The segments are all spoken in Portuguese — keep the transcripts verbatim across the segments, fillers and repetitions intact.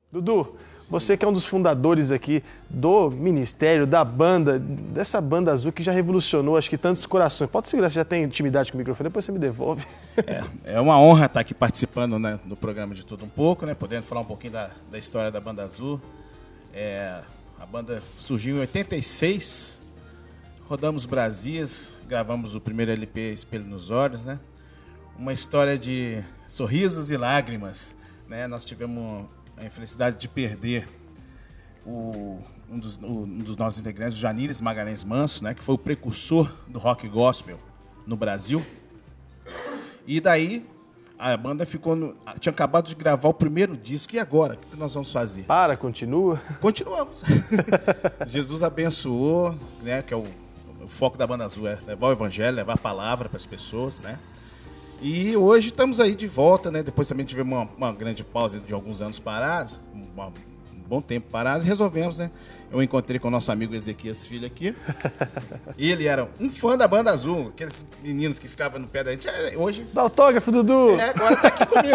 Dudu, você que é um dos fundadores aqui do ministério, da banda, dessa banda azul que já revolucionou, acho que tantos corações. Pode segurar, você já tem intimidade com o microfone, depois você me devolve. É, é uma honra estar aqui participando, né, do programa de Tudo Um Pouco, né, podendo falar um pouquinho da, da história da Banda Azul. É, a banda surgiu em oitenta e seis, rodamos Brasias, gravamos o primeiro L P Espelho nos Olhos, né? Uma história de sorrisos e lágrimas, né? Nós tivemos a infelicidade de perder o, um, dos, o, um dos nossos integrantes, o Janires Magalhães Manso, né? Que foi o precursor do rock gospel no Brasil. E daí a banda ficou no, tinha acabado de gravar o primeiro disco. E agora? O que nós vamos fazer? Para, continua. Continuamos. Jesus abençoou, né? Que é o, o foco da Banda Azul, é levar o evangelho, levar a palavra para as pessoas, né? E hoje estamos aí de volta, né? Depois também tivemos uma, uma grande pausa de alguns anos parados, uma, um bom tempo parado, e resolvemos, né? Eu encontrei com o nosso amigo Ezequias Filho aqui. Ele era um fã da Banda Azul, aqueles meninos que ficavam no pé da gente. Hoje... Dá autógrafo, Dudu! É, agora tá aqui comigo.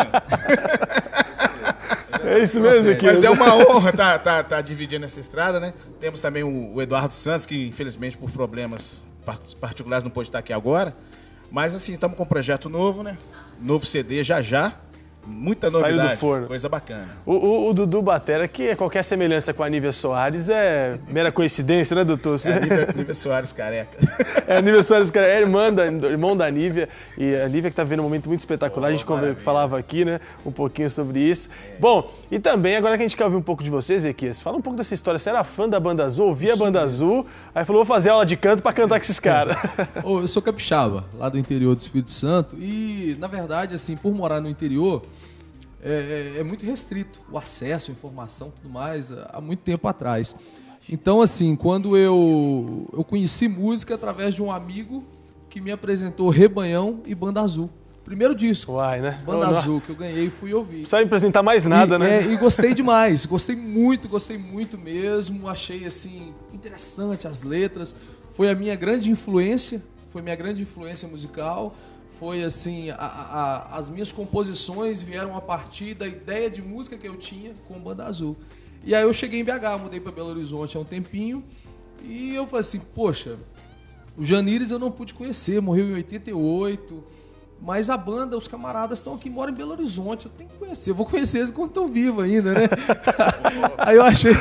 É isso mesmo, Ezequias. Mas é uma honra estar tá, tá, tá dividindo essa estrada, né? Temos também o, o Eduardo Santos, que infelizmente por problemas particulares não pôde estar aqui agora. Mas assim, estamos com um projeto novo, né? Novo C D já já. Muita novidade. Saiu do forno. Coisa bacana. O, o, o Dudu Batera, que qualquer semelhança com a Nívia Soares é mera coincidência, né, doutor? É a Nívia, Nívia Soares careca. É a Nívia Soares careca, é irmã da, irmão da Nívia. E a Nívia que está vivendo um momento muito espetacular. Oh, a gente maravilha. falava aqui, né, um pouquinho sobre isso. É. Bom, e também, agora que a gente quer ouvir um pouco de você, Ezequias, fala um pouco dessa história. Você era fã da Banda Azul, ouvia a Banda Azul, aí falou, vou fazer aula de canto para cantar com esses caras. Oh, eu sou capixaba, lá do interior do Espírito Santo. E, na verdade, assim, por morar no interior... É, é, é muito restrito o acesso, a informação, tudo mais, há muito tempo atrás. Então, assim, quando eu, eu conheci música através de um amigo que me apresentou Rebanhão e Banda Azul. Primeiro disco, Uai, né? Banda oh, Azul, que eu ganhei e fui ouvir. Não sabe apresentar mais nada, e, né? É, e gostei demais, gostei muito, gostei muito mesmo. Achei, assim, interessante as letras. Foi a minha grande influência, foi minha grande influência musical. Foi assim, a, a, as minhas composições vieram a partir da ideia de música que eu tinha com Banda Azul. E aí eu cheguei em B H, mudei para Belo Horizonte há um tempinho, e eu falei assim, poxa, o Janires eu não pude conhecer, morreu em oitenta e oito, mas a banda, os camaradas estão aqui, moram em Belo Horizonte, eu tenho que conhecer, eu vou conhecer eles quando estão vivos ainda, né? Aí eu achei...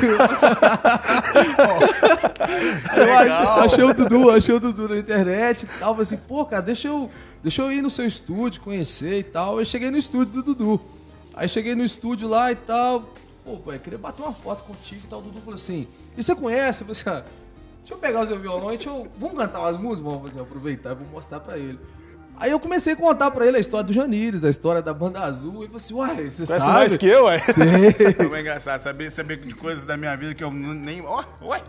eu achei, achei o Dudu, achei o Dudu na internet e tal, falei assim, pô, cara, deixa eu... Deixa eu ir no seu estúdio, conhecer e tal. Eu cheguei no estúdio do Dudu. Aí cheguei no estúdio lá e tal. Pô, pai, queria bater uma foto contigo e tal. O Dudu falou assim, e você conhece? Eu falei assim, ah, deixa eu pegar o seu violão e deixa eu... Vamos cantar umas músicas? Vamos assim, aproveitar e vou mostrar pra ele. Aí eu comecei a contar pra ele a história do Janires, a história da Banda Azul. E ele falou assim, uai, você Conhece sabe? mais que eu, ué? Sei. É engraçado, saber, saber de coisas da minha vida que eu nem... Ó, oh, ué!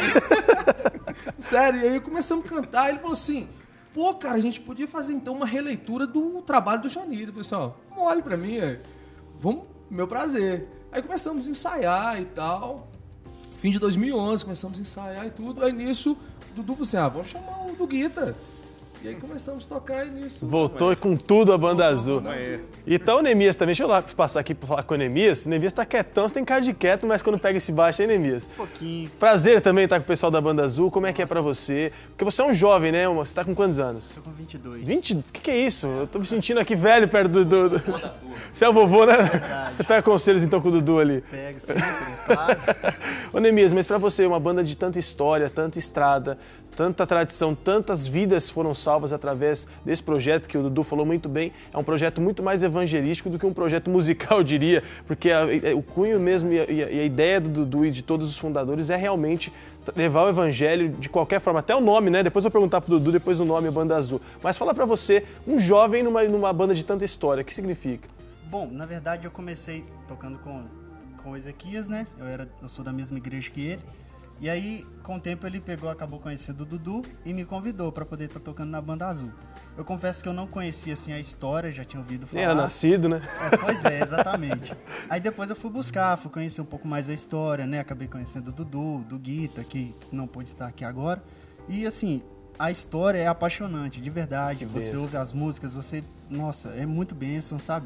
Sério, e aí começamos a cantar. E ele falou assim... Pô, cara, a gente podia fazer então uma releitura do trabalho do Janires. Eu falei assim, ó, olhe pra mim, é. Vamos, meu prazer. Aí começamos a ensaiar e tal. Fim de dois mil e onze, começamos a ensaiar e tudo. Aí nisso, o Dudu falou assim, ah, vamos chamar o do Guita. E aí começamos a tocar e nisso... Voltou com tudo a Banda Azul. Então o Nemias também, deixa eu lá passar aqui pra falar com o Nemias. O Nemias tá quietão, você tem cara de quieto, mas quando pega esse baixo aí, Nemias. Um pouquinho. Prazer também estar com o pessoal da Banda Azul. Como é que é pra você? Porque você é um jovem, né? Você tá com quantos anos? Tô com vinte e dois. vinte? O que, que é isso? Eu tô me sentindo aqui velho perto do... do... do... Você é o vovô, né? Verdade. Você pega conselhos então com o Dudu ali. Pego sempre, claro. Ô Nemias, mas pra você, uma banda de tanta história, tanta estrada, tanta tradição, tantas vidas foram salvas através desse projeto que o Dudu falou muito bem. É um projeto muito mais evangelístico do que um projeto musical, eu diria, porque a, o cunho mesmo e a, e a ideia do Dudu e de todos os fundadores é realmente levar o evangelho de qualquer forma, até o nome, né? Depois eu vou perguntar pro Dudu, depois o nome é Banda Azul. Mas fala pra você, um jovem numa, numa banda de tanta história, o que significa? Bom, na verdade eu comecei tocando com, com o Ezequias, né? Eu, era, eu sou da mesma igreja que ele. E aí, com o tempo, ele pegou, acabou conhecendo o Dudu e me convidou para poder estar tocando na Banda Azul. Eu confesso que eu não conhecia assim a história, já tinha ouvido falar. Era nascido, né? É, pois é, exatamente. Aí depois eu fui buscar, fui conhecer um pouco mais a história, né? Acabei conhecendo o Dudu, do Guita, que não pôde estar aqui agora. E assim, a história é apaixonante, de verdade. Que você bênção. Ouve as músicas, você... Nossa, é muito bênção, sabe?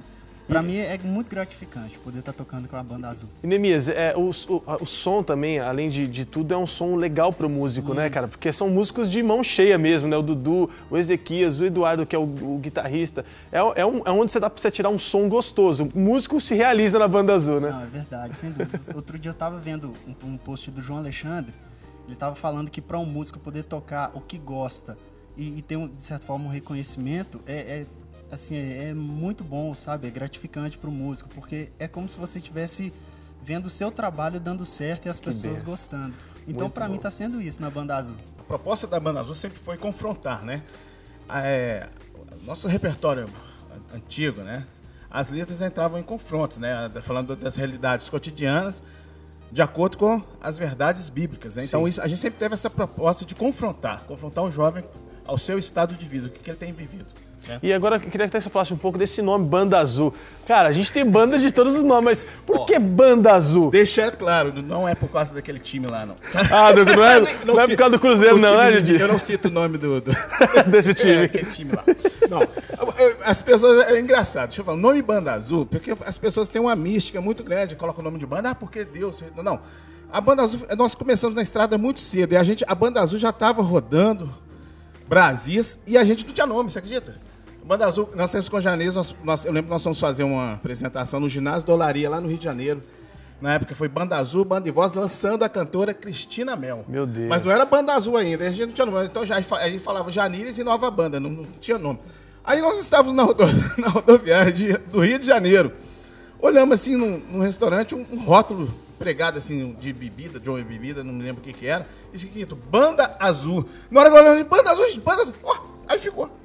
Pra mim é muito gratificante poder estar tocando com a Banda Azul. E Neemias, é, o, o, o som também, além de, de tudo, é um som legal pro músico, Sim. né, cara? Porque são músicos de mão cheia mesmo, né? O Dudu, o Ezequias, o Eduardo, que é o, o guitarrista. É, é, um, é onde você dá pra você tirar um som gostoso. O músico se realiza na Banda Azul, né? Não, é verdade, sem dúvida. Outro dia eu tava vendo um, um post do João Alexandre, ele tava falando que para um músico poder tocar o que gosta e, e ter, um, de certa forma, um reconhecimento, é... é assim, é muito bom, sabe? É gratificante pro músico, porque é como se você estivesse vendo o seu trabalho dando certo e as pessoas benção. gostando. Então, para mim, tá sendo isso na Banda Azul. A proposta da Banda Azul sempre foi confrontar, né? É, nosso repertório antigo, né? As letras entravam em confrontos, né? Falando das realidades cotidianas, de acordo com as verdades bíblicas, né? Então, isso, a gente sempre teve essa proposta de confrontar, confrontar o jovem ao seu estado de vida, o que, que ele tem vivido. É. E agora eu queria que você falasse um pouco desse nome, Banda Azul. Cara, a gente tem banda de todos os nomes, mas por oh, que Banda Azul? Deixa claro, não é por causa daquele time lá, não. Ah, não, não é, não, não é por causa do Cruzeiro, não, né, Didi? Eu não cito o nome do... do... desse time. É, aquele time lá. Não, as pessoas... É engraçado, deixa eu falar, o nome Banda Azul, porque as pessoas têm uma mística muito grande, colocam o nome de banda, ah, porque Deus... Não, a Banda Azul, nós começamos na estrada muito cedo, e a, gente, a Banda Azul já estava rodando Brasis, e a gente não tinha nome, você acredita? Banda Azul, nós temos com o Janês, nós, nós, eu lembro que nós fomos fazer uma apresentação no ginásio da Olaria, lá no Rio de Janeiro. Na época foi Banda Azul, Banda e Voz, lançando a cantora Cristina Mel. Meu Deus. Mas não era Banda Azul ainda, a gente não tinha nome. Então já, a gente falava Janires e Nova Banda, não, não tinha nome. Aí nós estávamos na, rodo, na rodoviária de, do Rio de Janeiro. Olhamos assim num, num restaurante, um, um rótulo pregado assim de bebida, de uma bebida, não me lembro o que que era. Escrito Banda Azul. Na hora que eu olhei, Banda Azul, Banda Azul. Ó, aí ficou.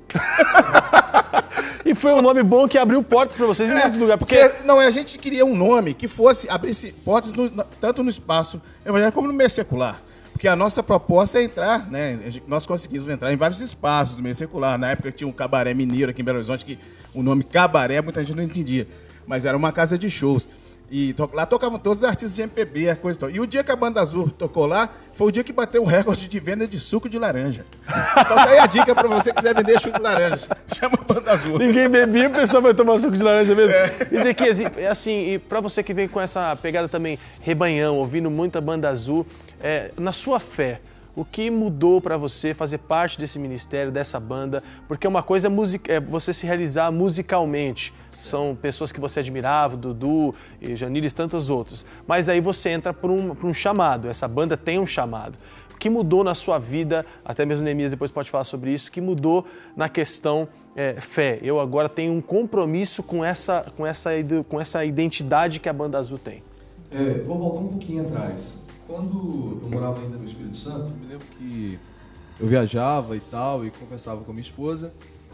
E foi um nome bom que abriu portas para vocês em é, muitos lugares. Porque... porque não, a gente queria um nome que fosse abrisse portas no, tanto no espaço evangélico como no meio secular. Porque a nossa proposta é entrar, né? Nós conseguimos entrar em vários espaços do meio secular. Na época tinha um cabaré mineiro aqui em Belo Horizonte, que o nome cabaré muita gente não entendia. Mas era uma casa de shows. E to, lá tocavam todos os artistas de M P B, a coisa e tal. E o dia que a Banda Azul tocou lá, foi o dia que bateu o recorde de venda de suco de laranja. Então tá aí a dica pra você que quiser vender suco de laranja. Chama a Banda Azul. Ninguém bebia, o pessoal vai tomar suco de laranja mesmo. É. Ezequias, assim, e pra você que vem com essa pegada também rebanhão, ouvindo muita Banda Azul, é, na sua fé, o que mudou para você fazer parte desse ministério, dessa banda? Porque uma coisa é, music... é você se realizar musicalmente. São pessoas que você admirava, Dudu, Janires e tantos outros. Mas aí você entra por um, por um chamado. Essa banda tem um chamado. O que mudou na sua vida, até mesmo Neemias depois pode falar sobre isso, o que mudou na questão é, fé? Eu agora tenho um compromisso com essa, com, essa, com essa identidade que a Banda Azul tem. É, vou voltar um pouquinho atrás. Quando eu morava ainda no Espírito Santo, me lembro que eu viajava e tal, e conversava com a minha esposa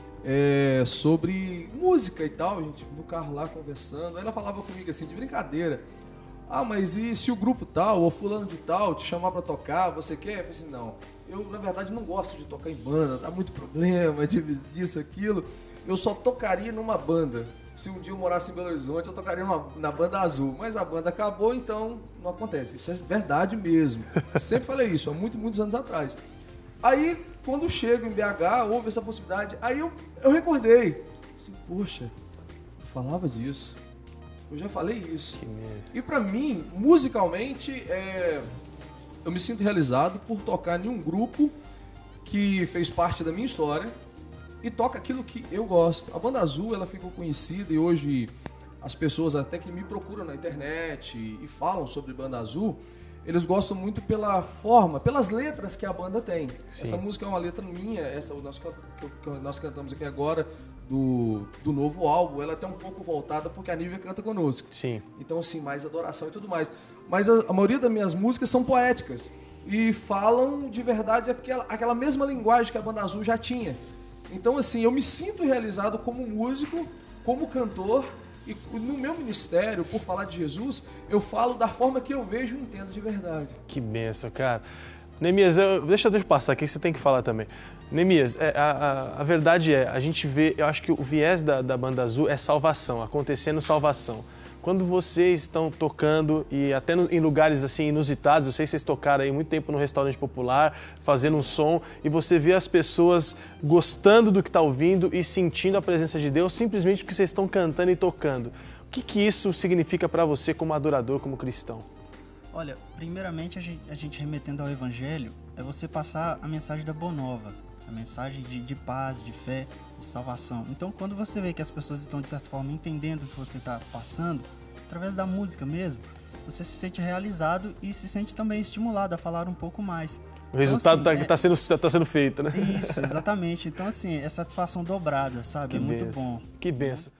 é, sobre música e tal, a gente no carro lá conversando. Aí ela falava comigo assim, de brincadeira, ah, mas e se o grupo tal, ou fulano de tal, te chamar pra tocar, você quer? Eu falei assim, não, eu na verdade não gosto de tocar em banda, dá muito problema, disso, aquilo, eu só tocaria numa banda. Se um dia eu morasse em Belo Horizonte, eu tocaria numa, na Banda Azul. Mas a banda acabou, então não acontece. Isso é verdade mesmo. Sempre falei isso, há muitos, muitos anos atrás. Aí, quando chego em B H, houve essa possibilidade. Aí eu, eu recordei. Assim, poxa, eu falava disso. Eu já falei isso. Que mesmo. E pra mim, musicalmente, é, eu me sinto realizado por tocar em um grupo que fez parte da minha história. E toca aquilo que eu gosto. A Banda Azul, ela ficou conhecida e hoje as pessoas até que me procuram na internet e falam sobre Banda Azul, eles gostam muito pela forma, pelas letras que a banda tem. Sim. Essa música é uma letra minha, essa nós, que nós cantamos aqui agora do, do novo álbum, ela é até um pouco voltada porque a Nívia canta conosco. Sim. Então, assim, mais adoração e tudo mais. Mas a, a maioria das minhas músicas são poéticas e falam de verdade aquela, aquela mesma linguagem que a Banda Azul já tinha. Então, assim, eu me sinto realizado como músico, como cantor, e no meu ministério, por falar de Jesus, eu falo da forma que eu vejo e entendo de verdade. Que benção, cara. Neemias, eu, deixa eu passar aqui, que você tem que falar também. Neemias, é, a, a, a verdade é, a gente vê, eu acho que o viés da, da Banda Azul é salvação, acontecendo salvação. Quando vocês estão tocando e até no, em lugares assim inusitados, eu sei que vocês tocaram aí muito tempo no restaurante popular, fazendo um som, e você vê as pessoas gostando do que está ouvindo e sentindo a presença de Deus simplesmente porque vocês estão cantando e tocando. O que, que isso significa para você como adorador, como cristão? Olha, primeiramente a gente, a gente remetendo ao Evangelho, é você passar a mensagem da Boa Nova, a mensagem de, de paz, de fé, de salvação. Então, quando você vê que as pessoas estão, de certa forma, entendendo o que você está passando, através da música mesmo, você se sente realizado e se sente também estimulado a falar um pouco mais. O resultado está então, assim, tá sendo, tá sendo feito, né? Isso, exatamente. Então, assim, é satisfação dobrada, sabe? Que é muito benção. bom. Que benção.